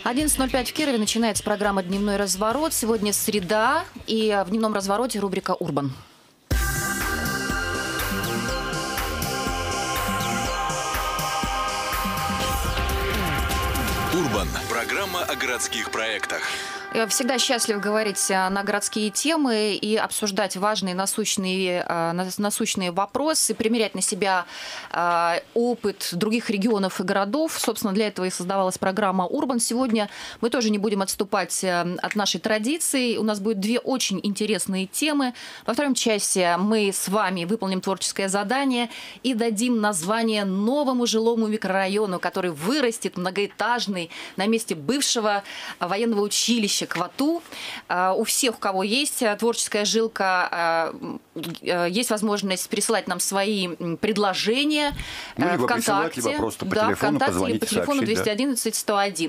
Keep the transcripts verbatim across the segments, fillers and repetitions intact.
одиннадцать ноль пять в Кирове начинается программа «Дневной разворот». Сегодня среда, и в «Дневном развороте» рубрика «Урбан». Урбан. Программа о городских проектах. Я всегда счастлив говорить на городские темы и обсуждать важные насущные, насущные вопросы, примерять на себя опыт других регионов и городов. Собственно, для этого и создавалась программа «Урбан». Сегодня мы тоже не будем отступать от нашей традиции. У нас будет две очень интересные темы. Во втором часе мы с вами выполним творческое задание и дадим название новому жилому микрорайону, который вырастет многоэтажный на месте бывшего военного училища Квату. У всех, у кого есть творческая жилка, есть возможность присылать нам свои предложения ну, ВКонтакте. Либо просто по да, телефону ВКонтакте позвонить, или по телефону сообщить, двести одиннадцать сто один.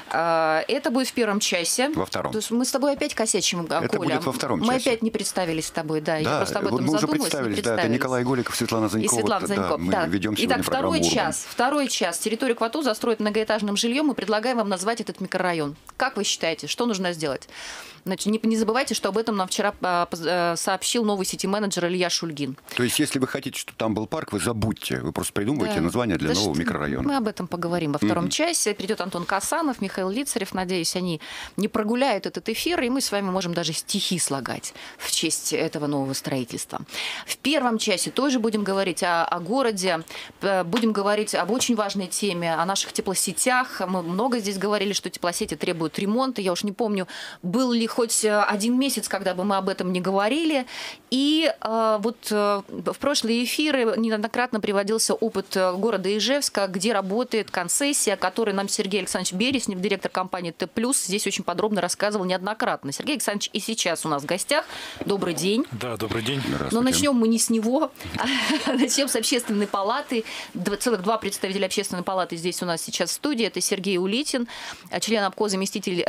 Это будет в первом часе. Во втором. То есть мы с тобой опять косячим, Коля. Это будет во втором мы часе. опять не представились с тобой, да. Да, Я просто об этом вот мы уже задумалась. представились, да, это Николай Голиков, Светлана Занькова. И Светлана Занькова, да, мы да. ведем сегодня Итак, программу второй «Урбан». час. Второй час. Территорию Квату застроят многоэтажным жильем. Мы предлагаем вам назвать этот микрорайон. Как вы считаете, что нужно сделать? Значит, не, не забывайте, что об этом нам вчера а, сообщил новый сити-менеджер Илья Шульгин. То есть, если вы хотите, чтобы там был парк, вы забудьте. Вы просто придумываете да. название для да нового что, микрорайона. Мы об этом поговорим во втором mm-hmm. часе. Придет Антон Касанов, Михаил Лицарев. Надеюсь, они не прогуляют этот эфир, и мы с вами можем даже стихи слагать в честь этого нового строительства. В первом часе тоже будем говорить о, о городе, будем говорить об очень важной теме, о наших теплосетях. Мы много здесь говорили, что теплосети требуют ремонта. Я уж не помню, был ли хоть один месяц, когда бы мы об этом не говорили. И э, вот э, в прошлые эфиры неоднократно приводился опыт города Ижевска, где работает концессия, которую нам Сергей Александрович Береснев, директор компании Т+, здесь очень подробно рассказывал неоднократно. Сергей Александрович и сейчас у нас в гостях. Добрый день. Да, добрый день. Но начнем мы не с него, а начнем с общественной палаты. Целых два представителя общественной палаты здесь у нас сейчас в студии. Это Сергей Улитин, член обкома, заместитель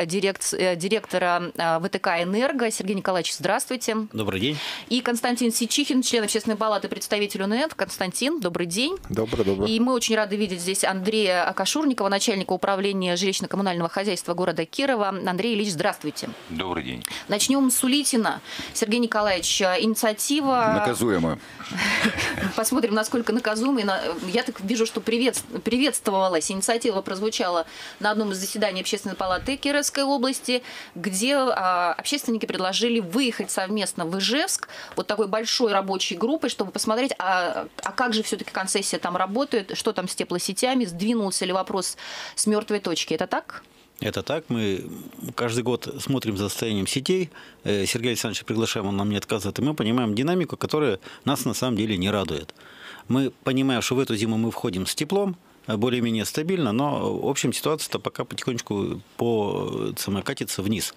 директора ВТК «Энерго». Сергей Николаевич, здравствуйте. Добрый день. И Константин Сичихин, член общественной палаты, представитель УНЭФ. Константин, добрый день. Добрый, добрый. И мы очень рады видеть здесь Андрея Акашурникова, начальника управления жилищно-коммунального хозяйства города Кирова. Андрей Ильич, здравствуйте. Добрый день. Начнем с Улитина. Сергей Николаевич, инициатива... Наказуемая. Посмотрим, насколько наказуемой. Я так вижу, что приветствовалась. Инициатива прозвучала на одном из заседаний общественной палаты Кировской области, где общественники предложили выехать совместно в Ижевск вот такой большой рабочей группой, чтобы посмотреть, а, а как же все-таки концессия там работает, что там с теплосетями, сдвинулся ли вопрос с мертвой точки. Это так? Это так. Мы каждый год смотрим за состоянием сетей. Сергей Александрович приглашаем, он нам не отказывает. И мы понимаем динамику, которая нас на самом деле не радует. Мы понимаем, что в эту зиму мы входим с теплом, более-менее стабильно, но, в общем, ситуация-то пока потихонечку по, самое, катится вниз.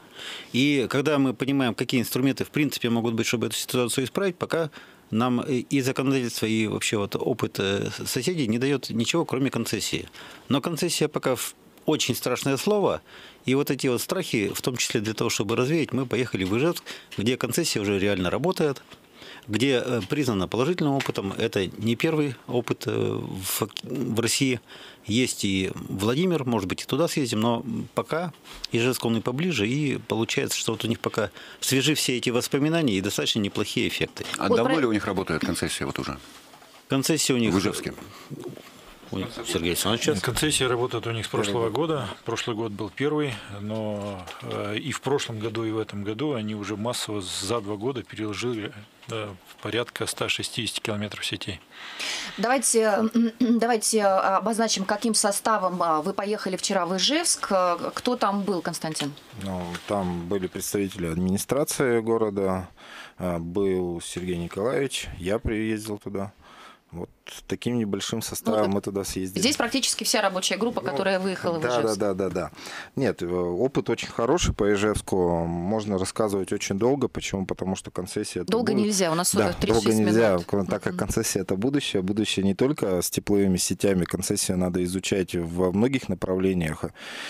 И когда мы понимаем, какие инструменты, в принципе, могут быть, чтобы эту ситуацию исправить, пока нам и законодательство, и вообще вот опыт соседей не дает ничего, кроме концессии. Но концессия пока очень страшное слово, и вот эти вот страхи, в том числе для того, чтобы развеять, мы поехали в Ижевск, где концессия уже реально работает, где признано положительным опытом. Это не первый опыт в, в России. Есть и Владимир, может быть, и туда съездим, но пока Ижевск он и поближе, и получается, что вот у них пока свежи все эти воспоминания и достаточно неплохие эффекты. А вот давно про... ли у них работает концессия вот уже? Концессия у них... В Ижевске. Сергей Александрович. Концессия работает у них с прошлого года. Прошлый год был первый, но и в прошлом году, и в этом году они уже массово за два года переложили да, порядка ста шестидесяти километров сетей. Давайте, давайте обозначим, каким составом вы поехали вчера в Ижевск. Кто там был, Константин? Ну, там были представители администрации города, был Сергей Николаевич, я приездил туда. Вот таким небольшим составом ну, мы туда съездили. Здесь практически вся рабочая группа, ну, которая выехала да, в Ижевск. Да, да, да, да. Нет, опыт очень хороший по Ижевску. Можно рассказывать очень долго. Почему? Потому что концессия... Долго будет... нельзя, у нас да, тридцать шесть долго нельзя, минут. Так как концессия – это будущее. Будущее не только с тепловыми сетями. Концессию надо изучать во многих направлениях.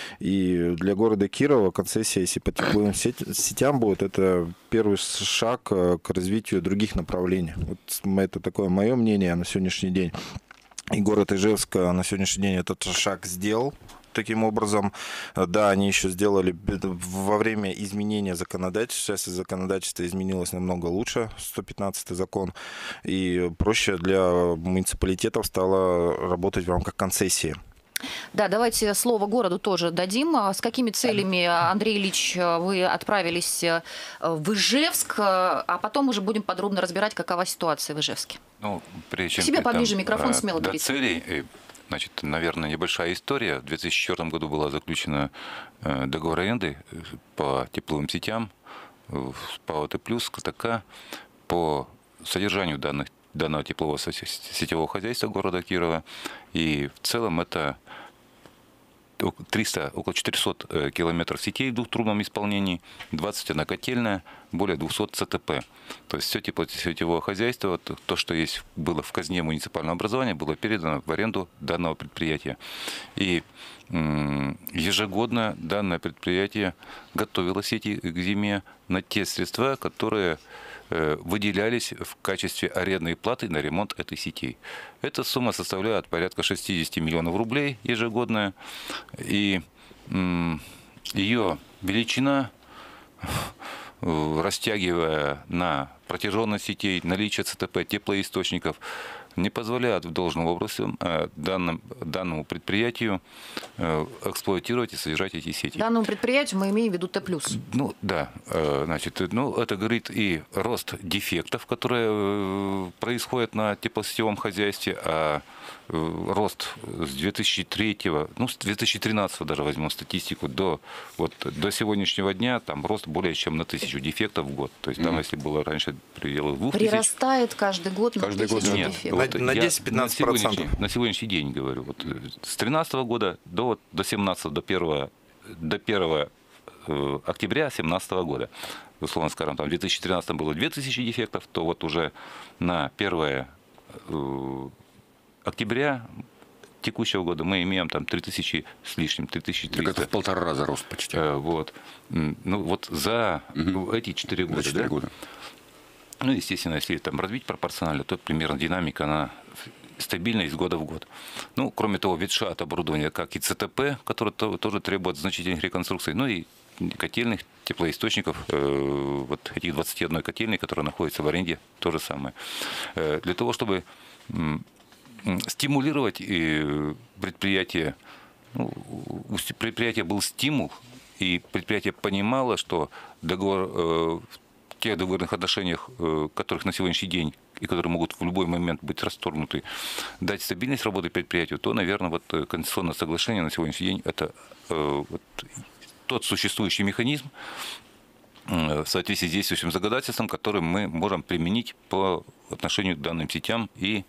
И для города Кирова концессия, если по тепловым сетям будет, это первый шаг к развитию других направлений. Вот это такое мое мнение на сегодняшний день. И город Ижевск на сегодняшний день этот шаг сделал. таким образом, да, они еще сделали во время изменения законодательства, сейчас законодательство изменилось намного лучше, сто пятнадцатый закон, и проще для муниципалитетов стало работать в рамках концессии. Да, давайте слово городу тоже дадим. С какими целями, Андрей Ильич, вы отправились в Ижевск, а потом уже будем подробно разбирать, какова ситуация в Ижевске? Ну, прежде чем Себе перейти, поближе там, микрофон, смело до берите. целей, значит, наверное, небольшая история. В две тысячи четвёртом году была заключена договор аренды по тепловым сетям с ПАО «Т плюс», КТК по содержанию данных, данного теплового сетевого хозяйства города Кирова. И в целом это триста, около четырёхсот километров сетей в двухтрубном исполнении, двадцать одна котельная, более двухсот ЦТП. То есть все теплосетевое хозяйство, то, что есть, было в казне муниципального образования, было передано в аренду данного предприятия. И ежегодно данное предприятие готовило сети к зиме на те средства, которые выделялись в качестве арендной платы на ремонт этой сети. Эта сумма составляет порядка шестидесяти миллионов рублей ежегодная. И ее величина, растягивая на протяженность сетей, наличие ЦТП, теплоисточников, не позволяет в должном образе данному, данному предприятию эксплуатировать и содержать эти сети. Данному предприятию мы имеем в виду Т плюс. Ну да, значит, ну, это говорит и рост дефектов, которые происходят на теплосетевом хозяйстве, а рост с две тысячи третьего, ну, с две тысячи тринадцатого даже возьмем статистику, до, вот, до сегодняшнего дня там рост более чем на тысячу дефектов в год. То есть там, mm-hmm. если было раньше пределы двух тысяч... Прирастает каждый год на каждый год дефектов. Вот на десять-пятнадцать процентов. На сегодняшний день говорю. Вот, с тринадцатого года до, до семнадцатого, до первого, до первого э, октября семнадцатого года, условно скажем, там в две тысячи тринадцатом было две тысячи дефектов, то вот уже на первое э, октября текущего года мы имеем там три тысячи с лишним, три тысячи триста. Так это в полтора раза рост почти. Э, вот. Ну вот за угу. эти четыре года. четыре да? года. Ну, естественно, если там разбить пропорционально, то примерно динамика, она стабильна из года в год. Ну, кроме того, ветша от оборудования, как и ЦТП, который тоже требует значительных реконструкций, ну и котельных, теплоисточников, э, вот этих двадцати одной котельной, которые находятся в аренде, то же самое. Э, для того, чтобы э, стимулировать э, предприятие, ну, у предприятия был стимул, и предприятие понимало, что договор э, в тех договорных отношениях, которых на сегодняшний день и которые могут в любой момент быть расторгнуты, дать стабильность работы предприятию, то, наверное, вот конституционное соглашение на сегодняшний день это э, вот, тот существующий механизм э, в соответствии с действующим законодательством, который мы можем применить по отношению к данным сетям и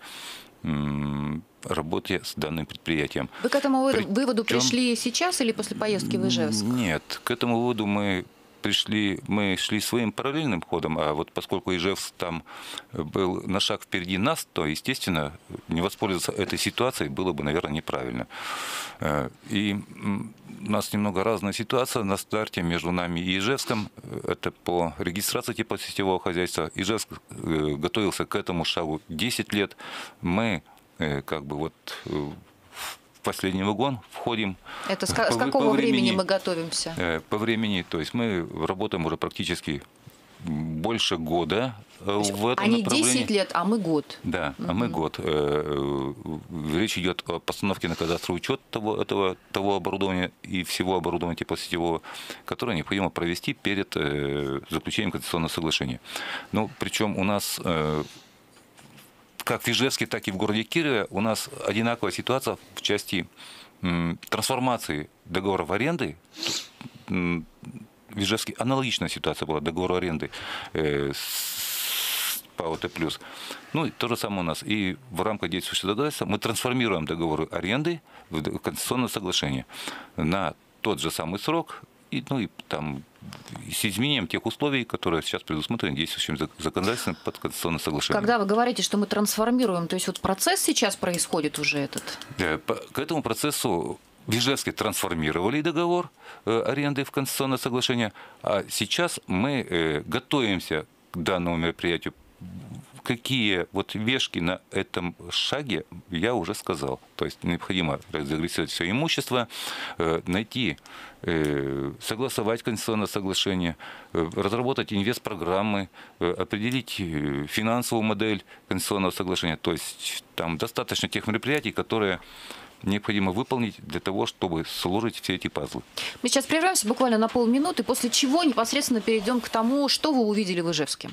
э, работе с данным предприятием. Вы к этому При... выводу пришли сейчас или после поездки в Ижевск? Нет, к этому выводу мы пришли, мы шли своим параллельным ходом, а вот поскольку Ижевск там был на шаг впереди нас, то, естественно, не воспользоваться этой ситуацией было бы, наверное, неправильно. И у нас немного разная ситуация на старте между нами и Ижевском. Это по регистрации теплосетевого хозяйства. Ижевск готовился к этому шагу десять лет. Мы как бы вот... в последний вагон входим. Это с, по, с какого по времени, времени мы готовимся? По времени, то есть мы работаем уже практически больше года в этом они направлении. десять лет, а мы год. Да, угу. а мы год. Речь идет о постановке на кадастровый учет того, этого, того оборудования и всего оборудования теплосетевого, которое необходимо провести перед заключением конституционного соглашения. Ну, причем у нас... как в Ижевске, так и в городе Кирове у нас одинаковая ситуация в части м, трансформации договоров аренды. М, в Ижевске аналогичная ситуация была, договор аренды э, с ПАО «Т плюс». Ну, и то же самое у нас. И в рамках действующего законодательства мы трансформируем договоры аренды в конституционное соглашение на тот же самый срок, и, ну и там с изменением тех условий, которые сейчас предусмотрены действующим законодательством под конституционное соглашение. Когда вы говорите, что мы трансформируем, то есть вот процесс сейчас происходит уже этот? К этому процессу в Ижевске трансформировали договор аренды в конституционное соглашение, а сейчас мы готовимся к данному мероприятию, какие вот вешки на этом шаге, я уже сказал. То есть необходимо разагрессировать все имущество, найти, согласовать конституционное соглашение, разработать инвестпрограммы, определить финансовую модель конституционного соглашения. То есть там достаточно тех мероприятий, которые необходимо выполнить для того, чтобы сложить все эти пазлы. Мы сейчас прервемся буквально на полминуты, после чего непосредственно перейдем к тому, что вы увидели в Ижевске.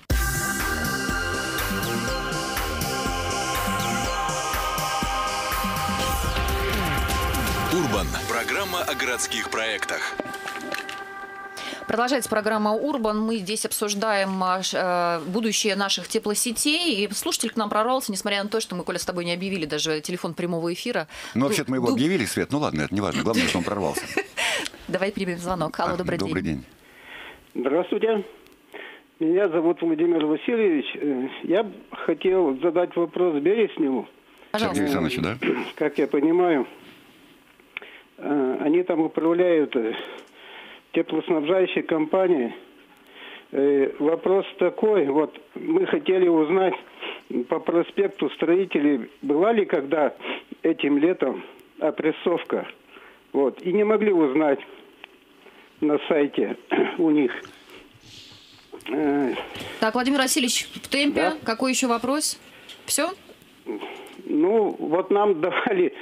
Урбан. Программа о городских проектах. Продолжается программа «Урбан». Мы здесь обсуждаем э, будущее наших теплосетей. И слушатель к нам прорвался, несмотря на то, что мы, Коля, с тобой не объявили даже телефон прямого эфира. Ну, вообще-то мы его Ду... объявили, Свет. Ну, ладно, это не важно. Главное, что он прорвался. Давай примем звонок. Алло, добрый день. Добрый день. Здравствуйте. Меня зовут Владимир Васильевич. Я хотел задать вопрос Бересневу. Пожалуйста. Сергею Александровичу, да? Как я понимаю, они там управляют теплоснабжающей компанией. Вопрос такой, вот мы хотели узнать по проспекту Строителей, была ли когда этим летом опрессовка, вот, и не могли узнать на сайте у них. Так, Владимир Васильевич, в темпе, Да? Какой еще вопрос? Все? Ну, вот нам давали...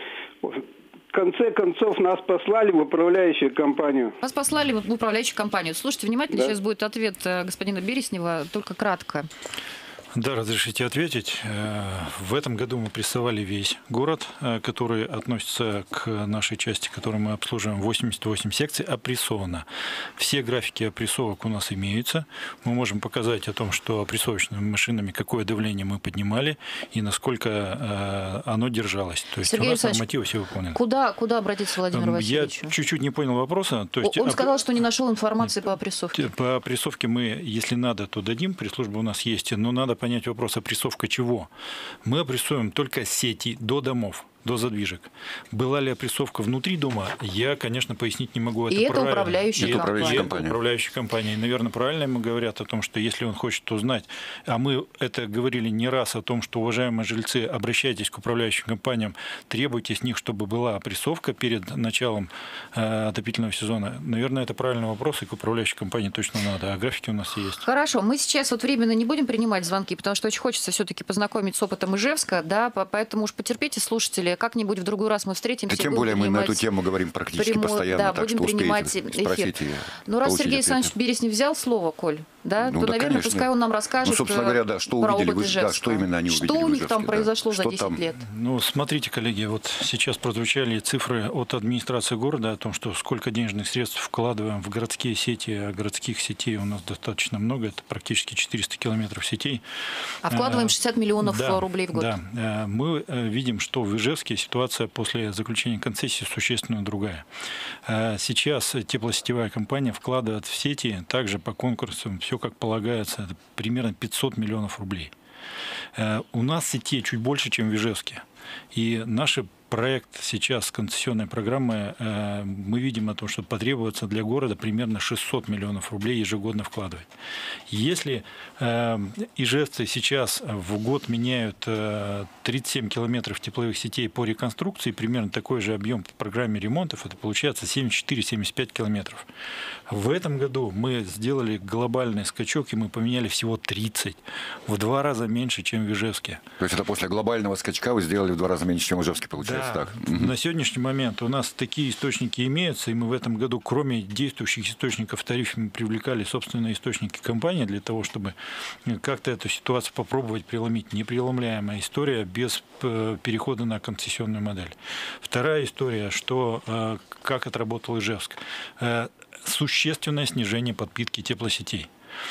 В конце концов, нас послали в управляющую компанию. Вас послали в управляющую компанию. Слушайте внимательно, Да. сейчас будет ответ господина Береснева, только кратко. Да, разрешите ответить. В этом году мы прессовали весь город, который относится к нашей части, которую мы обслуживаем, восемьдесят восемь секций, опрессовано. Все графики опрессовок у нас имеются. Мы можем показать о том, что опрессовочными машинами какое давление мы поднимали и насколько оно держалось. То есть Сергей у нас Александрович, нормативы все выполнены. Куда, куда обратиться Владимиру Я Васильевичу? чуть-чуть не понял вопроса. То есть, Он оп- сказал, что не нашел информации по опрессовке. По опрессовке мы, если надо, то дадим. Пресс-служба у нас есть. Но надо понять вопрос, опрессовка чего. Мы опрессуем только сети до домов, до задвижек. Была ли опрессовка внутри дома, я, конечно, пояснить не могу. И это правильно. управляющая И это компания. управляющая управляющая компания. И, наверное, правильно ему говорят о том, что если он хочет узнать, а мы это говорили не раз о том, что, уважаемые жильцы, обращайтесь к управляющим компаниям, требуйте с них, чтобы была опрессовка перед началом э, отопительного сезона. Наверное, это правильный вопрос, и к управляющей компании точно надо. А графики у нас есть. Хорошо, мы сейчас вот временно не будем принимать звонки, потому что очень хочется все-таки познакомить с опытом Ижевска, да, поэтому уж потерпите, слушатели, как-нибудь в другой раз мы встретимся. Да тем более мы на эту тему говорим практически прямую, постоянно, да, так будем что принимать успеете эфир. спросить и Ну, раз получить Сергей ответы. Александрович Береснев взял слово, Коль, да, Ну то, да, наверное, конечно. пускай он нам расскажет Ну, собственно говоря, да, что про увидели опыт вы, да, Ижевска. что именно они увидели Что у в них там Ижевске, да. произошло за Что десять там? лет? Ну, смотрите, коллеги, вот сейчас прозвучали цифры от администрации города о том, что сколько денежных средств вкладываем в городские сети, а городских сетей у нас достаточно много, это практически четыреста километров сетей. А вкладываем шестьдесят миллионов Да, рублей в год. Да, мы видим, что в Ижевске ситуация после заключения концессии существенно другая. Сейчас теплосетевая компания вкладывает в сети также по конкурсам, все как полагается, это примерно пятьсот миллионов рублей. У нас сетей чуть больше, чем в Ижевске. И наши проект сейчас концессионной программы, мы видим о том, что потребуется для города примерно шестьсот миллионов рублей ежегодно вкладывать. Если ижевцы сейчас в год меняют тридцать семь километров тепловых сетей по реконструкции, примерно такой же объем по программе ремонтов, это получается семьдесят четыре — семьдесят пять километров. В этом году мы сделали глобальный скачок, и мы поменяли всего тридцать, в два раза меньше, чем в Ижевске. То есть это после глобального скачка вы сделали в два раза меньше, чем в Ижевске, получается, Да. так? На сегодняшний момент у нас такие источники имеются, и мы в этом году, кроме действующих источников в тарифе, мы привлекали собственные источники компании для того, чтобы как-то эту ситуацию попробовать преломить. Непреломляемая история без перехода на концессионную модель. Вторая история, что как отработал Ижевск. Существенное снижение подпитки теплосетей.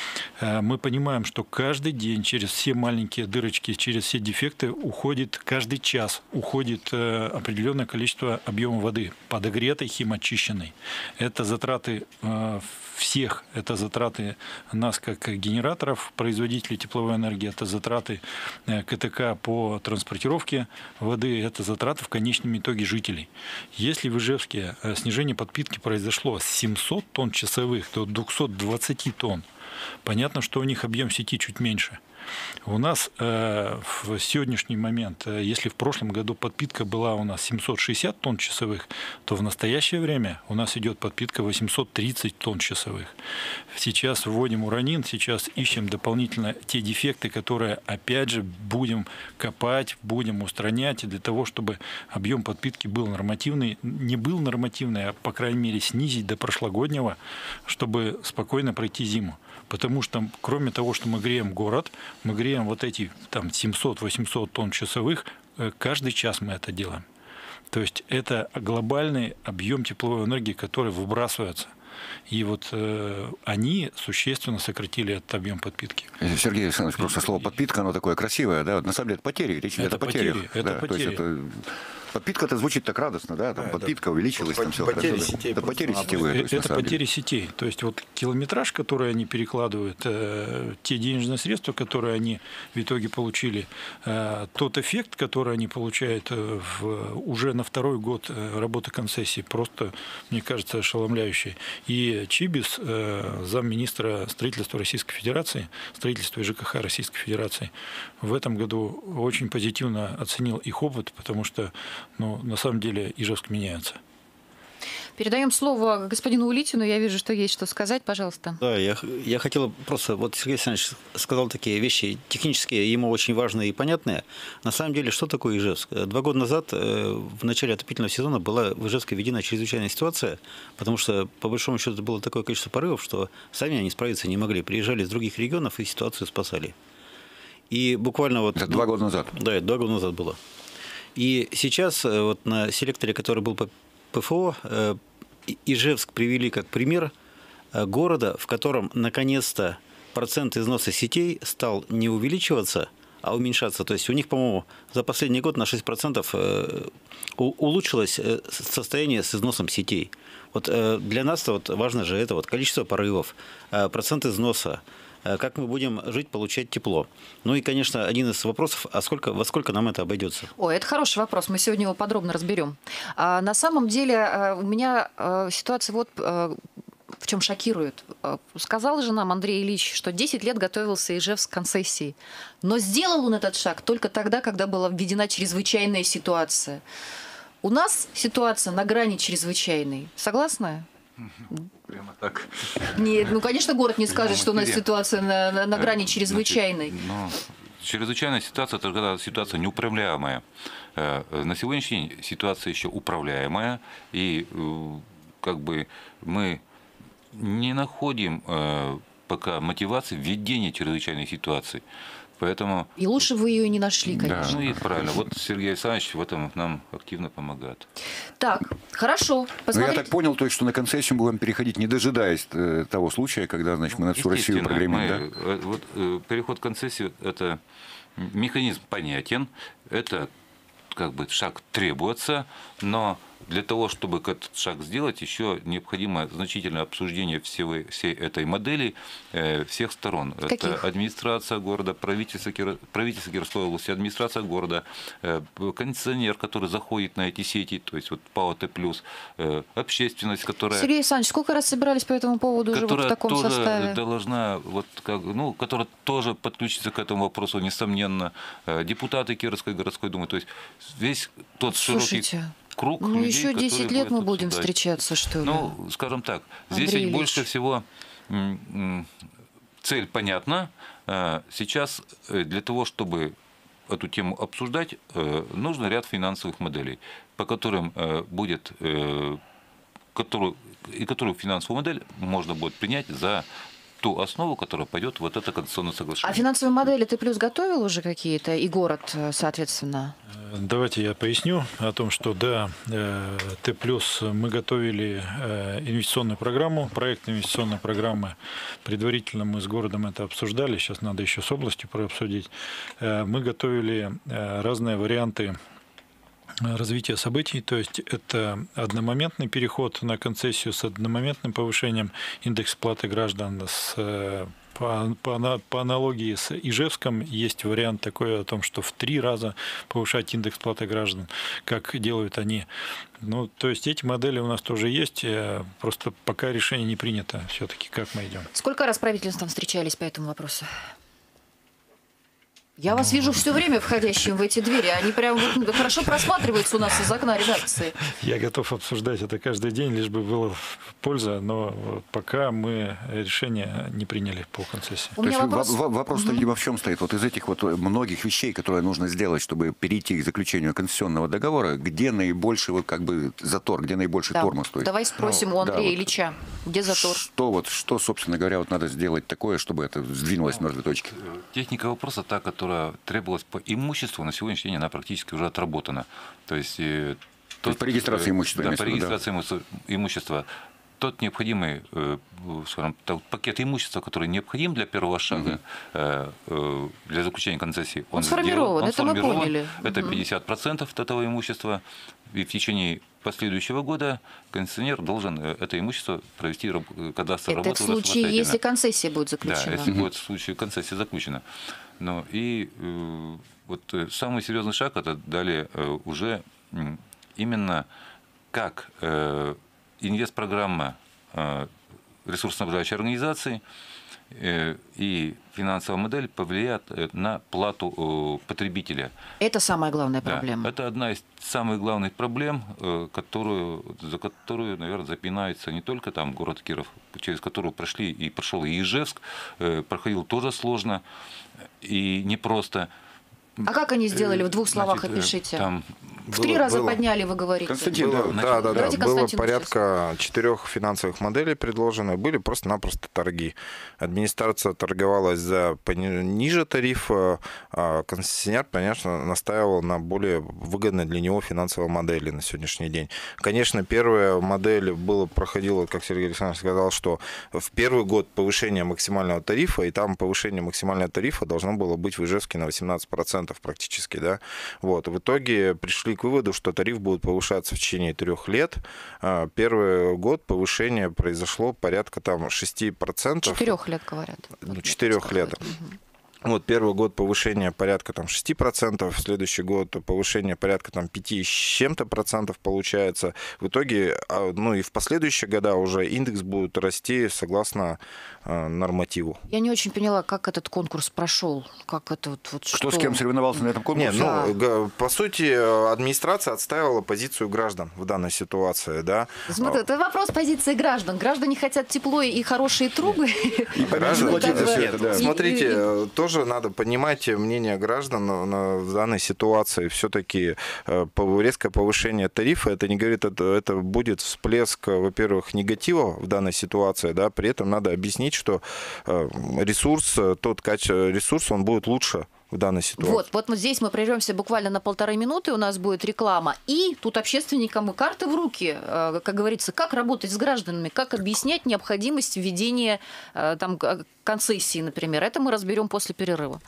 Мы понимаем, что каждый день через все маленькие дырочки, через все дефекты уходит, каждый час уходит определенное количество объема воды, подогретой, химочищенной. Это затраты всех, это затраты нас как генераторов, производителей тепловой энергии, это затраты КТК по транспортировке воды, это затраты в конечном итоге жителей. Если в Ижевске снижение подпитки произошло с семисот тонн часовых до двухсот двадцати тонн, понятно, что у них объем сети чуть меньше. У нас э, в сегодняшний момент, э, если в прошлом году подпитка была у нас семьсот шестьдесят тонн часовых, то в настоящее время у нас идет подпитка восемьсот тридцать тонн часовых. Сейчас вводим уранин, сейчас ищем дополнительно те дефекты, которые опять же будем копать, будем устранять для того, чтобы объем подпитки был нормативный, не был нормативный, а по крайней мере снизить до прошлогоднего, чтобы спокойно пройти зиму. Потому что кроме того, что мы греем город, мы греем вот эти там семьсот-восемьсот тонн часовых, каждый час мы это делаем. То есть это глобальный объем тепловой энергии, который выбрасывается. И вот э, они существенно сократили этот объем подпитки. Сергей Александрович, просто слово подпитка, оно такое красивое, да? На самом деле это потери, речь идет это о потерях. потери, это да, потери. То есть это... Подпитка-то звучит так радостно, да? Там Да, подпитка это увеличилась, там все потери хорошо. сетей Это потери просто сетевые. Это, то есть, это потери деле. сетей. То есть вот километраж, который они перекладывают, э, те денежные средства, которые они в итоге получили, э, тот эффект, который они получают э, в, уже на второй год э, работы концессии, просто, мне кажется, ошеломляющий. И Чибис, э, замминистра строительства Российской Федерации, строительства и ЖКХ Российской Федерации, в этом году очень позитивно оценил их опыт, потому что, ну, на самом деле Ижевск меняется. Передаем слово господину Улитину. Я вижу, что есть что сказать. Пожалуйста. Да, я, я хотел просто... Вот Сергей Александрович сказал такие вещи технические, ему очень важные и понятные. На самом деле, что такое Ижевск? Два года назад, в начале отопительного сезона, была в Ижевске введена чрезвычайная ситуация, потому что, по большому счету, было такое количество порывов, что сами они справиться не могли. Приезжали из других регионов и ситуацию спасали. И буквально вот... Это два года назад. Да, это два года назад было. И сейчас вот на селекторе, который был по ПФО, Ижевск привели как пример города, в котором наконец-то процент износа сетей стал не увеличиваться, а уменьшаться. То есть у них, по-моему, за последний год на шесть процентов улучшилось состояние с износом сетей. Вот для нас вот важно же это вот количество порывов, процент износа, как мы будем жить, получать тепло. Ну и, конечно, один из вопросов, а сколько, во сколько нам это обойдется? Ой, это хороший вопрос, мы сегодня его подробно разберем. А, на самом деле у меня а, ситуация вот а, в чем шокирует. Сказал же нам Андрей Ильич, что десять лет готовился Ижевск к концессии. Но сделал он этот шаг только тогда, когда была введена чрезвычайная ситуация. У нас ситуация на грани чрезвычайной. Согласны? Прямо так. Нет, ну, конечно, город не скажет, что у нас эфире. ситуация на, на, на грани чрезвычайной. Значит, ну, чрезвычайная ситуация – это когда ситуация неуправляемая. На сегодняшний день ситуация еще управляемая, и как бы мы не находим пока мотивации введения чрезвычайной ситуации. Поэтому... И лучше вы ее не нашли, конечно. Да, ну и правильно. Вот Сергей Александрович в этом нам активно помогает. Так, хорошо. Ну, я так понял, то есть, что на концессию мы будем переходить, не дожидаясь э, того случая, когда, значит, мы на всю Россию прогремим, да? Мы, вот, э, переход к концессии – это механизм понятен, это как бы шаг требуется, но для того, чтобы этот шаг сделать, еще необходимо значительное обсуждение всей, всей этой модели э, всех сторон. Каких? Это администрация города, правительство, правительство Кировской области, администрация города, э, кондиционер, который заходит на эти сети, то есть вот ПАО Т плюс, э, общественность, которая... Сергей Александрович, сколько раз собирались по этому поводу уже вот в таком тоже составе? должна, вот как, ну, которая тоже подключится к этому вопросу, несомненно, э, депутаты Кировской городской думы, то есть весь тот Слушайте, широкий круг ну, людей, еще десять лет мы будем обсуждать. встречаться, что ли? Ну, скажем так, здесь Андрей ведь Ильич. больше всего цель понятна. Сейчас для того, чтобы эту тему обсуждать, нужен ряд финансовых моделей, по которым будет, которую, и которую финансовую модель можно будет принять за ту основу, которая пойдет вот это конституционное соглашение. А финансовые модели ты плюс готовил уже какие-то, и город, соответственно? Давайте я поясню о том, что да, Т плюс мы готовили инвестиционную программу, проект инвестиционной программы. Предварительно мы с городом это обсуждали, сейчас надо еще с областью прообсудить. Мы готовили разные варианты развития событий, то есть это одномоментный переход на концессию с одномоментным повышением индекса платы граждан. С, по, по, по аналогии с Ижевском есть вариант такой о том, что в три раза повышать индекс платы граждан, как делают они. Ну, то есть эти модели у нас тоже есть, просто пока решение не принято все-таки, как мы идем. Сколько раз правительством встречались по этому вопросу? Я вас вижу все время входящим в эти двери. Они прям вот хорошо просматриваются у нас из окна редакции. Я готов обсуждать это каждый день, лишь бы была польза, но пока мы решение не приняли по концессии. То есть вопрос, вопрос угу. видимо, в чем стоит? Вот из этих вот многих вещей, которые нужно сделать, чтобы перейти к заключению концессионного договора, где наибольший вот как бы затор, где наибольший да. тормоз стоит? Давай спросим ну, у Андрея да, Ильича, вот где затор? Что, вот, что, собственно говоря, вот надо сделать такое, чтобы это сдвинулось с мертвой точки? Техника вопроса та, которая требовалась по имуществу, на сегодняшний день она практически уже отработана. То есть, э, тот, То есть по регистрации имущества. Да, по регистрации да. имущества. Тот необходимый э, скажем, тот пакет имущества, который необходим для первого шага, угу. э, э, для заключения концессии, он, он сформирован, он это мы поняли. Это угу. пятьдесят процентов от этого имущества. И в течение последующего года концессионер должен это имущество провести кадастровую работу. Это в случае, если концессия будет заключена. Да, если будет в случае концессия заключена. Но и э, вот самый серьезный шаг это далее э, уже э, именно как э, инвестпрограмма э, ресурсоснабжающей организации э, и финансовая модель повлияет на плату э, потребителя. Это самая главная проблема. Да, это одна из самых главных проблем, э, которую, за которую, наверное, запинается не только там город Киров, через которую прошли и прошел и Ижевск, э, проходил тоже сложно и непросто. А как они сделали? В двух словах Значит, опишите. Там в было, три раза было. подняли, вы говорите. Константин, было, да, да, да. Было порядка четырех финансовых моделей предложено. Были просто-напросто торги. Администрация торговалась за ниже тарифа, а концессионер, конечно, настаивал на более выгодной для него финансовой модели на сегодняшний день. Конечно, первая модель было, проходила, как Сергей Александрович сказал, что в первый год повышение максимального тарифа, и там повышение максимального тарифа должно было быть в Ижевске на восемнадцать процентов практически, да. Вот. В итоге пришли к выводу, что тариф будет повышаться в течение трех лет. Первый год повышение произошло порядка там шести процентов. Четырех лет, говорят. Ну, четырех лет. Угу. Вот первый год повышение порядка там шести процентов, следующий год повышение порядка там пяти с чем-то процентов получается. В итоге, ну и в последующие года уже индекс будет расти согласно э, нормативу. Я не очень поняла, как этот конкурс прошел, как это вот, вот Кто что? с кем соревновался на этом конкурсе? Нет, ну, да. По сути, администрация отстаивала позицию граждан в данной ситуации, да. Смотри, это вопрос позиции граждан. Граждане хотят тепло и хорошие трубы. Смотрите, то тоже надо понимать мнение граждан в данной ситуации. Все-таки резкое повышение тарифа, это не говорит, это, это будет всплеск, во-первых, негатива в данной ситуации, да, при этом надо объяснить, что ресурс, тот качество, ресурс, он будет лучше в данной ситуации. Вот, вот, вот здесь мы прервемся буквально на полторы минуты, у нас будет реклама, и тут общественникам и карты в руки, как говорится, как работать с гражданами, как объяснять необходимость введения там, концессии, например. Это мы разберем после перерыва.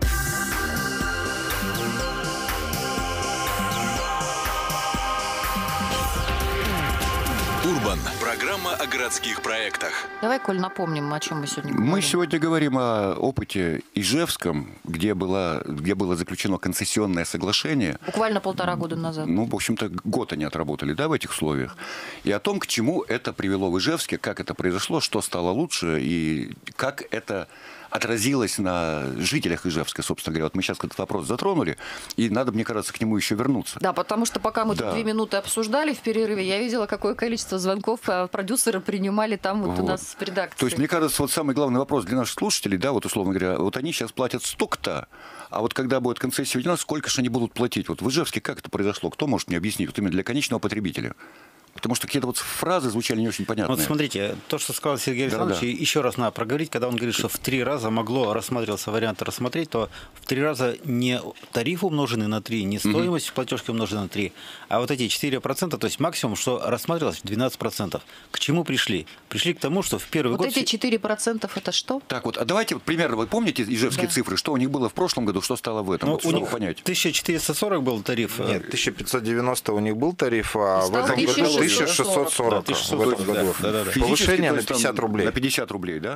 Урбан. Программа о городских проектах. Давай, Коль, напомним, о чем мы сегодня говорим. Мы сегодня говорим о опыте Ижевском, где, была, где было заключено концессионное соглашение. Буквально полтора года назад. Ну, в общем-то, год они отработали, да, в этих условиях. И о том, к чему это привело в Ижевске, как это произошло, что стало лучше и как это отразилось на жителях Ижевска, собственно говоря. Вот мы сейчас этот вопрос затронули, и надо, мне кажется, к нему еще вернуться. Да, потому что пока мы да. тут две минуты обсуждали в перерыве, я видела, какое количество звонков продюсеры принимали там вот, вот. у нас в редакции. То есть, мне кажется, вот самый главный вопрос для наших слушателей, да, вот условно говоря, вот они сейчас платят столько-то, а вот когда будет концессия введена, сколько же они будут платить? Вот в Ижевске как это произошло? Кто может мне объяснить? Вот именно для конечного потребителя. Потому что какие-то вот фразы звучали не очень понятные. Вот смотрите, то, что сказал Сергей Александрович, да, да. еще раз надо проговорить, когда он говорит, что в три раза могло рассматриваться вариант рассмотреть, то в три раза не тариф умноженный на три, не стоимость угу. платежки умноженной на три, а вот эти четыре процента, то есть максимум, что рассматривалось двенадцать процентов. К чему пришли? Пришли к тому, что в первый вот год... Вот эти четыре процента это что? Так вот, а давайте вот примерно, вы помните ижевские да. цифры, что у них было в прошлом году, что стало в этом? Ну, вот, у них понять. тысяча четыреста сорок был тариф. Нет, тысяча пятьсот девяносто у них был тариф, а в этом году тысяча шестьсот сорок. Да, в этом году. Да, да, да. Повышение на пятьдесят рублей. На пятьдесят рублей, да?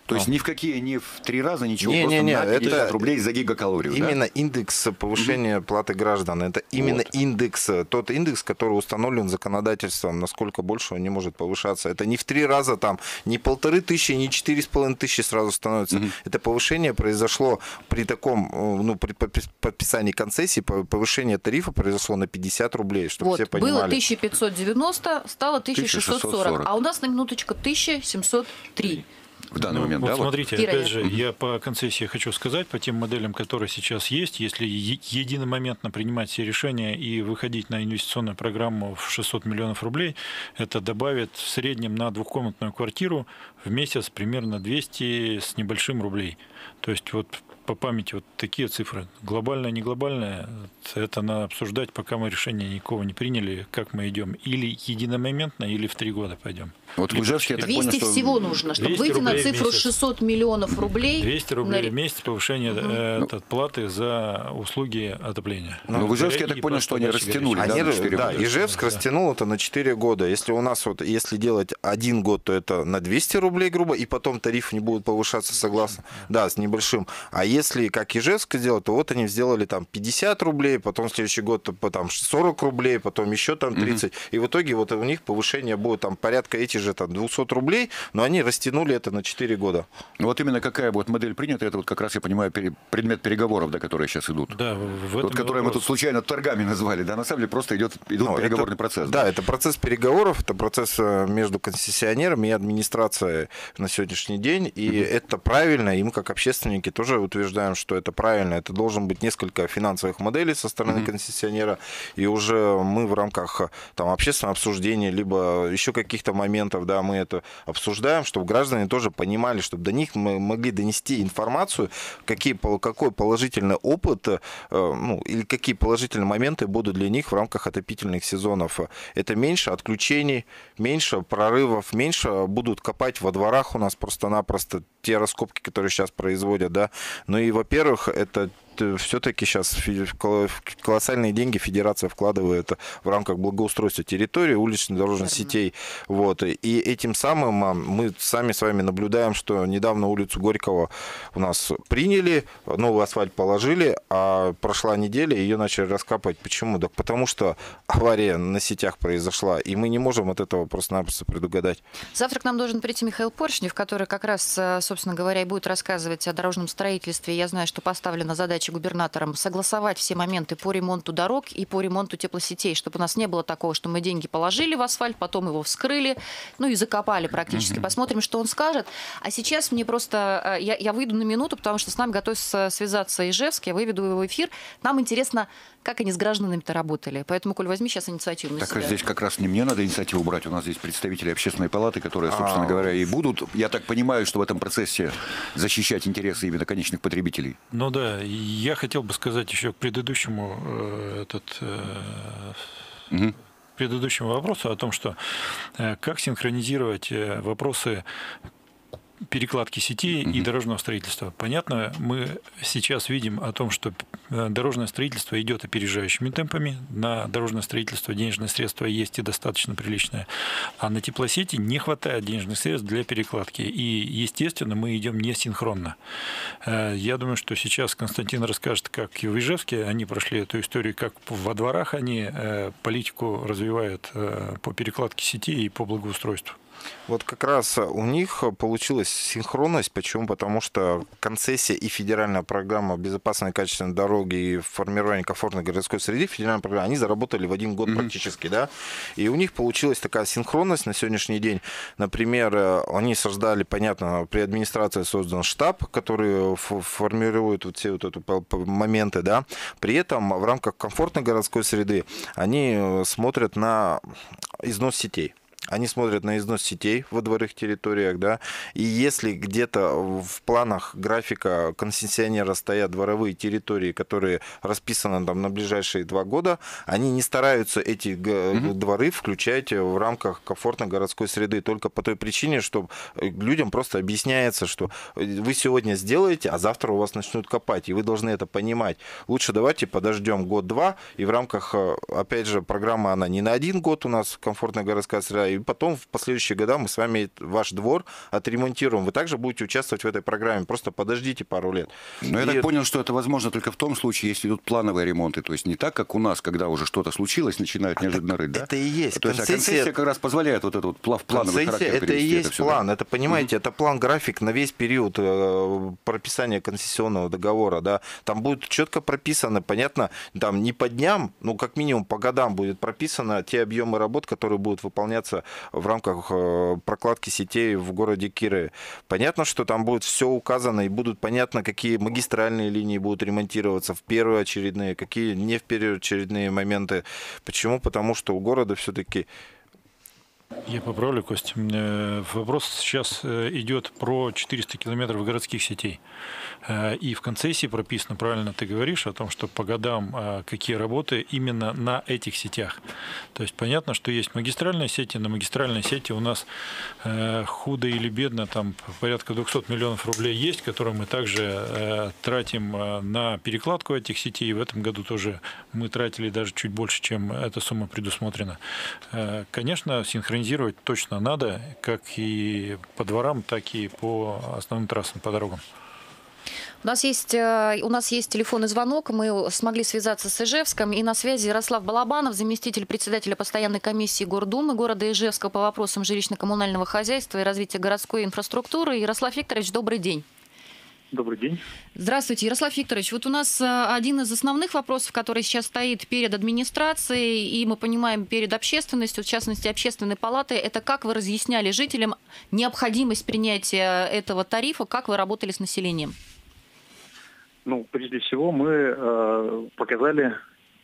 То есть ни в какие, ни в три раза ничего, не, просто не, не, на пятьдесят это рублей за гигакалорию. Именно да? индекс повышения угу. платы граждан. Это именно вот. индекс, тот индекс, который установлен законодательством, насколько больше он не может повышаться. Это не в три раза, там, не полторы тысячи, не четыре с половиной тысячи сразу становится. Угу. Это повышение произошло при таком, ну, при подписании концессии, повышение тарифа произошло на пятьдесят рублей, чтобы вот, все понимали. Было тысяча пятьсот девяносто, стало тысяча шестьсот сорок, а у нас на минуточку тысяча семьсот три. В данный ну, момент, вот да? Смотрите, вот? опять же, я по концессии хочу сказать, по тем моделям, которые сейчас есть, если единомоментно принимать все решения и выходить на инвестиционную программу в шестьсот миллионов рублей, это добавит в среднем на двухкомнатную квартиру в месяц примерно двести с небольшим рублей. То есть вот по памяти вот такие цифры. Глобальное, не глобальное, это надо обсуждать, пока мы решения никакого не приняли, как мы идем. Или единомоментно, или в три года пойдем. Вот в Ижевске, я так двести понял, что... всего нужно, чтобы выйти на цифру шестьсот миллионов рублей. двести рублей на... в месяц повышение угу. э, от платы за услуги отопления. Но ну, в Ижевске, я так понял, что они растянули, они, да, на четыре да, года. Ижевск да. растянул это на четыре года. Если у нас вот, если делать один год, то это на двести рублей, грубо, и потом тариф не будет повышаться согласно, да, с небольшим. А если, как Ижевск сделал, то вот они сделали там пятьдесят рублей, потом в следующий год там сорок рублей, потом еще там тридцать. Угу. И в итоге вот у них повышение будет там порядка эти же там двести рублей, но они растянули это на четыре года. Вот именно какая вот модель принята, это вот как раз, я понимаю, предмет переговоров, да, которые сейчас идут. Да, в этом вот, которые вопрос. мы тут случайно торгами назвали, да, на самом деле просто идет, идет ну, переговорный это, процесс. Да, да, это процесс переговоров, это процесс между концессионером и администрацией на сегодняшний день, и mm-hmm. это правильно, и мы как общественники тоже утверждаем, что это правильно. Это должен быть несколько финансовых моделей со стороны mm-hmm. концессионера, и уже мы в рамках там общественного обсуждения, либо еще каких-то моментов, да, мы это обсуждаем, чтобы граждане тоже понимали, чтобы до них мы могли донести информацию, какие, какой положительный опыт, ну, или какие положительные моменты будут для них в рамках отопительных сезонов. Это меньше отключений, меньше прорывов, меньше будут копать во дворах у нас просто-напросто те раскопки, которые сейчас производят, да. Ну и, во-первых, это все-таки сейчас колоссальные деньги федерация вкладывает в рамках благоустройства территории, уличных дорожных Верно. сетей. Вот. И этим самым мы сами с вами наблюдаем, что недавно улицу Горького у нас приняли, новый асфальт положили, а прошла неделя, ее начали раскапывать. Почему? Да потому что авария на сетях произошла, и мы не можем от этого просто-напросто предугадать. Завтра к нам должен прийти Михаил Поршнев, который как раз, собственно говоря, и будет рассказывать о дорожном строительстве. Я знаю, что поставлена задача губернатором согласовать все моменты по ремонту дорог и по ремонту теплосетей, чтобы у нас не было такого, что мы деньги положили в асфальт, потом его вскрыли, ну и закопали практически. Mm-hmm. Посмотрим, что он скажет. А сейчас мне просто... Я, я выйду на минуту, потому что с нами готовится связаться Ижевск, я выведу его в эфир. Нам интересно, как они с гражданами-то работали. Поэтому, Коль, возьми сейчас инициативу на так, себя. Так здесь как раз не мне надо инициативу брать. У нас здесь представители общественной палаты, которые, собственно А-а-а. говоря, и будут, я так понимаю, что в этом процессе защищать интересы именно конечных потребителей. Ну да, я хотел бы сказать еще к предыдущему, э, этот, э, угу. предыдущему вопросу о том, что э, как синхронизировать э, вопросы перекладки сетей mm-hmm. и дорожного строительства. Понятно, мы сейчас видим о том, что дорожное строительство идет опережающими темпами. На дорожное строительство денежные средства есть и достаточно приличное. А на теплосети не хватает денежных средств для перекладки. И, естественно, мы идем не синхронно. Я думаю, что сейчас Константин расскажет, как и в Ижевске они прошли эту историю, как во дворах они политику развивают по перекладке сетей и по благоустройству. Вот как раз у них получилась синхронность. Почему? Потому что концессия и федеральная программа безопасной и качественной дороги и формирование комфортной городской среды, федеральная программа, они заработали в один год mm-hmm. практически, да. И у них получилась такая синхронность на сегодняшний день. Например, они создали, понятно, при администрации создан штаб, который формирует вот все вот эти моменты, да. При этом в рамках комфортной городской среды они смотрят на износ сетей. Они смотрят на износ сетей во дворовых территориях, да, и если где-то в планах графика концессионера стоят дворовые территории, которые расписаны там на ближайшие два года, они не стараются эти mm-hmm. дворы включать в рамках комфортной городской среды только по той причине, что людям просто объясняется, что вы сегодня сделаете, а завтра у вас начнут копать, и вы должны это понимать. Лучше давайте подождем год-два, и в рамках, опять же, программа, она не на один год у нас комфортная городская среда, и потом в последующие года мы с вами ваш двор отремонтируем. Вы также будете участвовать в этой программе, просто подождите пару лет. Но и... я так понял, что это возможно только в том случае, если идут плановые ремонты, то есть не так, как у нас, когда уже что-то случилось, начинают неожиданно рыть, да? Это и есть. То есть концессия... А концессия как раз позволяет вот этот вот плановый характер это и есть это все, план, да? это, понимаете, mm-hmm. это план-график на весь период э, прописания концессионного договора, да, там будет четко прописано, понятно, там не по дням, ну, как минимум по годам будет прописано те объемы работ, которые будут выполняться в рамках э, прокладки сетей в городе Кирове. Понятно, что там будет все указано и будут понятно, какие магистральные линии будут ремонтироваться в первоочередные, какие не в первоочередные моменты. Почему? Потому что у города все-таки... Я поправлю, Кость. Вопрос сейчас идет про четыреста километров городских сетей. И в концессии прописано, правильно ты говоришь, о том, что по годам какие работы именно на этих сетях. То есть понятно, что есть магистральные сети. На магистральной сети у нас худо или бедно там порядка двухсот миллионов рублей есть, которые мы также тратим на перекладку этих сетей. В этом году тоже мы тратили даже чуть больше, чем эта сумма предусмотрена. Конечно, синхронизировать точно надо, как и по дворам, так и по основным трассам, по дорогам. У нас есть, у нас есть телефонный звонок, мы смогли связаться с Ижевском, и на связи Ярослав Балабанов, заместитель председателя постоянной комиссии Гордумы города Ижевска по вопросам жилищно-коммунального хозяйства и развития городской инфраструктуры. Ярослав Викторович, добрый день. Добрый день. Здравствуйте, Ярослав Викторович. Вот у нас один из основных вопросов, который сейчас стоит перед администрацией, и мы понимаем, перед общественностью, в частности, общественной палатой, это как вы разъясняли жителям необходимость принятия этого тарифа, как вы работали с населением? Ну, прежде всего, мы э, показали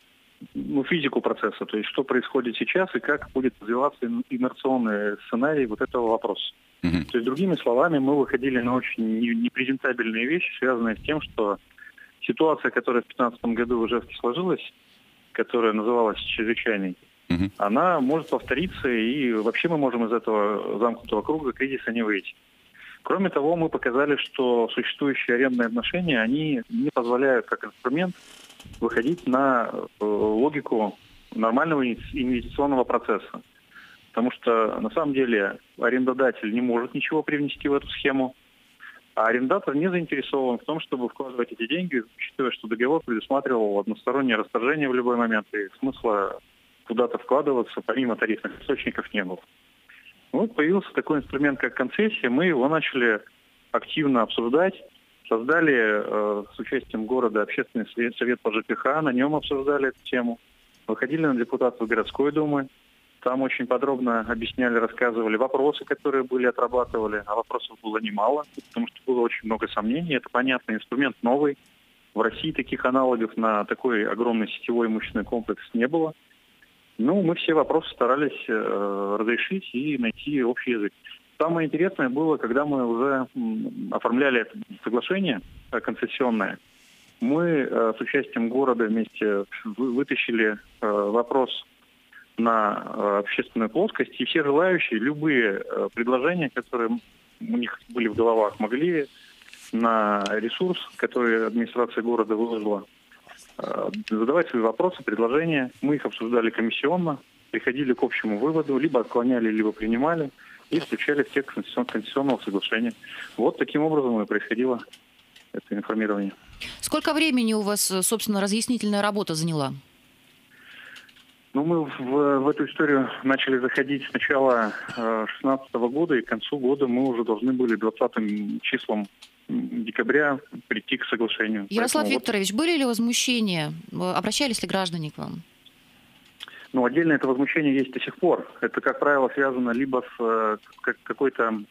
ну, физику процесса, то есть что происходит сейчас и как будет развиваться инерционный сценарий вот этого вопроса. Mm-hmm. То есть, другими словами, мы выходили на очень непрезентабельные вещи, связанные с тем, что ситуация, которая в две тысячи пятнадцатом году в Ижевске сложилась, которая называлась чрезвычайной, mm-hmm. она может повториться, и вообще мы можем из этого замкнутого круга кризиса не выйти. Кроме того, мы показали, что существующие арендные отношения, они не позволяют как инструмент выходить на э, логику нормального инвестиционного процесса. Потому что на самом деле арендодатель не может ничего привнести в эту схему, а арендатор не заинтересован в том, чтобы вкладывать эти деньги, учитывая, что договор предусматривал одностороннее расторжение в любой момент, и смысла куда-то вкладываться помимо тарифных источников не было. Вот появился такой инструмент, как концессия, мы его начали активно обсуждать, создали э, с участием города общественный совет по ЖКХ, на нем обсуждали эту тему, выходили на депутатов городской думы, там очень подробно объясняли, рассказывали вопросы, которые были, отрабатывали, а вопросов было немало, потому что было очень много сомнений, это понятно, инструмент новый, в России таких аналогов на такой огромный сетевой имущественный комплекс не было. Ну, мы все вопросы старались э, разрешить и найти общий язык. Самое интересное было, когда мы уже м, оформляли это соглашение э, концессионное, мы э, с участием города вместе вы, вытащили э, вопрос на э, общественную плоскость, и все желающие, любые э, предложения, которые у них были в головах, могли на ресурс, который администрация города выложила, задавать свои вопросы, предложения. Мы их обсуждали комиссионно, приходили к общему выводу, либо отклоняли, либо принимали, и включали в текст конституционного соглашения. Вот таким образом и происходило это информирование. Сколько времени у вас, собственно, разъяснительная работа заняла? Ну, мы в, в эту историю начали заходить с начала две тысячи шестнадцатого года, и к концу года мы уже должны были двадцатым числом декабря прийти к соглашению. Ярослав Поэтому Викторович, вот... были ли возмущения? Обращались ли граждане к вам? Ну, отдельно это возмущение есть до сих пор. Это, как правило, связано либо с какой-то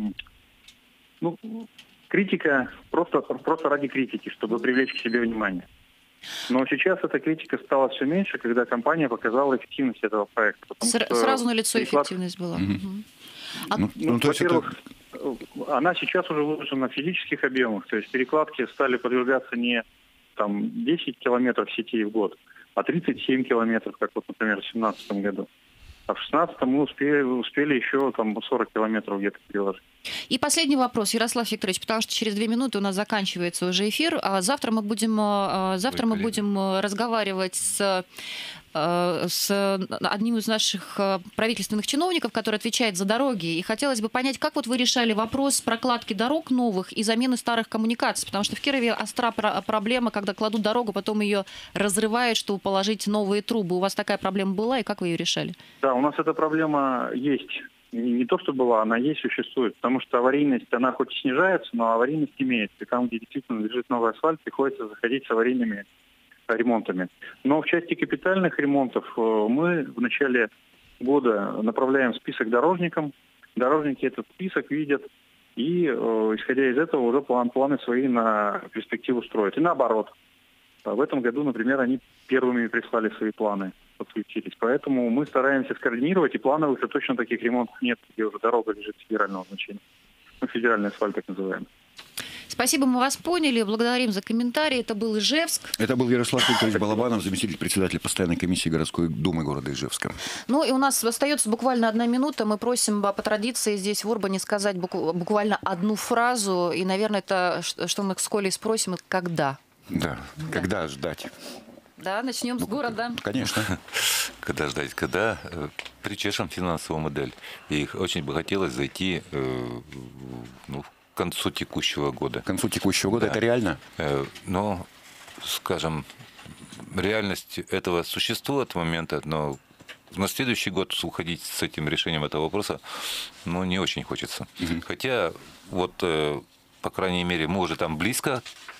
ну, критика, просто, просто ради критики, чтобы привлечь к себе внимание. Но сейчас эта критика стала все меньше, когда компания показала эффективность этого проекта. С- сразу на лицо переклад... эффективность была. Mm-hmm. Угу. А... Ну, ну, то во-первых, это... она сейчас уже выложена в физических объемах, то есть перекладки стали подвергаться не там, десять километров сетей в год, а тридцать семь километров, как вот, например, в две тысячи семнадцатом году. А в две тысячи шестнадцатом мы успели, успели еще там, сорок километров где-то переложить. И последний вопрос, Ярослав Викторович, потому что через две минуты у нас заканчивается уже эфир. А завтра мы будем, завтра мы будем разговаривать с с одним из наших правительственных чиновников, который отвечает за дороги. И хотелось бы понять, как вот вы решали вопрос прокладки дорог новых и замены старых коммуникаций. Потому что в Кирове остра проблема, когда кладут дорогу, потом ее разрывают, чтобы положить новые трубы. У вас такая проблема была, и как вы ее решали? Да, у нас эта проблема есть. Не то, что была, она есть, существует. Потому что аварийность, она хоть и снижается, но аварийность имеется. И там, где действительно лежит новый асфальт, приходится заходить с аварийными ремонтами. Но в части капитальных ремонтов мы в начале года направляем список дорожникам. Дорожники этот список видят и, исходя из этого, уже план, планы свои на перспективу строят. И наоборот. В этом году, например, они первыми прислали свои планы, подключились. Поэтому мы стараемся скоординировать, и плановых уже точно таких ремонтов нет, где уже дорога лежит федерального значения. Ну, федеральный асфальт, так называемый. Спасибо, мы вас поняли. Благодарим за комментарий. Это был Ижевск. Это был Ярослав Викторович Балабанов, заместитель председателя постоянной комиссии городской думы города Ижевска. Ну и у нас остается буквально одна минута. Мы просим по традиции здесь в Урбане сказать буквально одну фразу. И, наверное, это, что мы с Колей спросим, это когда? Да, да. Когда ждать? Да, начнем ну, с города. Конечно. Когда ждать? Когда причешем финансовую модель. И очень бы хотелось зайти ну, к концу текущего года. К концу текущего года? Да. Это реально? Но, скажем, реальность этого существует момента, но на следующий год уходить с этим решением этого вопроса, ну, не очень хочется. Угу. Хотя, вот, по крайней мере, мы уже там близко,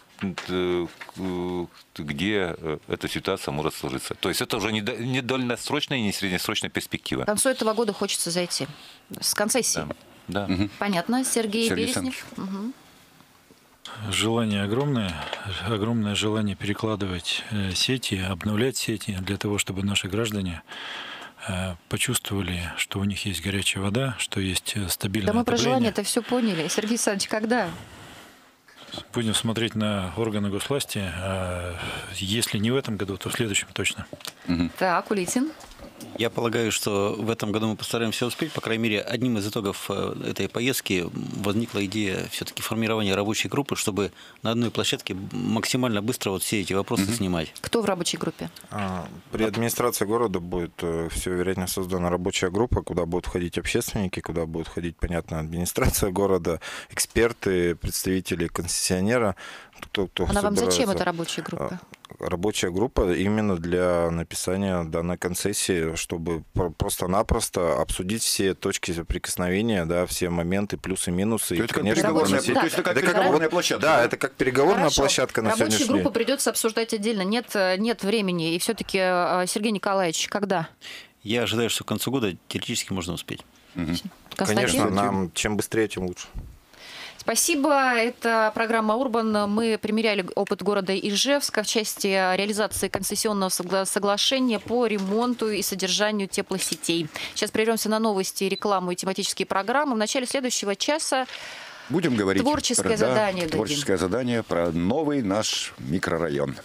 где эта ситуация может сложиться. То есть это уже не дальносрочная и не среднесрочная перспектива. К концу этого года хочется зайти. С концессией. Да. Да. Угу. Понятно. Сергей, Сергей Береснев. Угу. Желание огромное. Огромное желание перекладывать сети, обновлять сети для того, чтобы наши граждане почувствовали, что у них есть горячая вода, что есть стабильное Да мы отопление. про желание-то все поняли. Сергей Александрович, когда? Будем смотреть на органы госвласти. Если не в этом году, то в следующем точно. Угу. Так, Улитин. Я полагаю, что в этом году мы постараемся успеть. По крайней мере, одним из итогов этой поездки возникла идея все-таки формирования рабочей группы, чтобы на одной площадке максимально быстро вот все эти вопросы mm-hmm. снимать. Кто в рабочей группе? При администрации города будет, все вероятно, создана рабочая группа, куда будут входить общественники, куда будет входить, понятно, администрация города, эксперты, представители концессионера. Кто, кто Она вам собирается. Зачем эта рабочая группа? Рабочая группа именно для написания данной концессии, чтобы просто-напросто обсудить все точки соприкосновения, да, все моменты, плюсы, минусы. Это, и, конечно, переговорная, да. То есть это как это переговорная как, площадка. Да, это как переговорная Хорошо. площадка на Рабочую сегодняшний день. группу придется обсуждать отдельно. Нет, нет времени. И все-таки, Сергей Николаевич, когда? Я ожидаю, что к концу года теоретически можно успеть. Угу. Конечно, нам чем быстрее, тем лучше. Спасибо. Это программа «Урбан». Мы примеряли опыт города Ижевска в части реализации концессионного согла- соглашения по ремонту и содержанию теплосетей. Сейчас прервемся на новости, рекламу и тематические программы. В начале следующего часа будем говорить творческое про, задание. Да, творческое задание про новый наш микрорайон.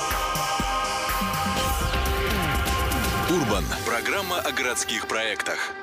Урбан. Программа о городских проектах.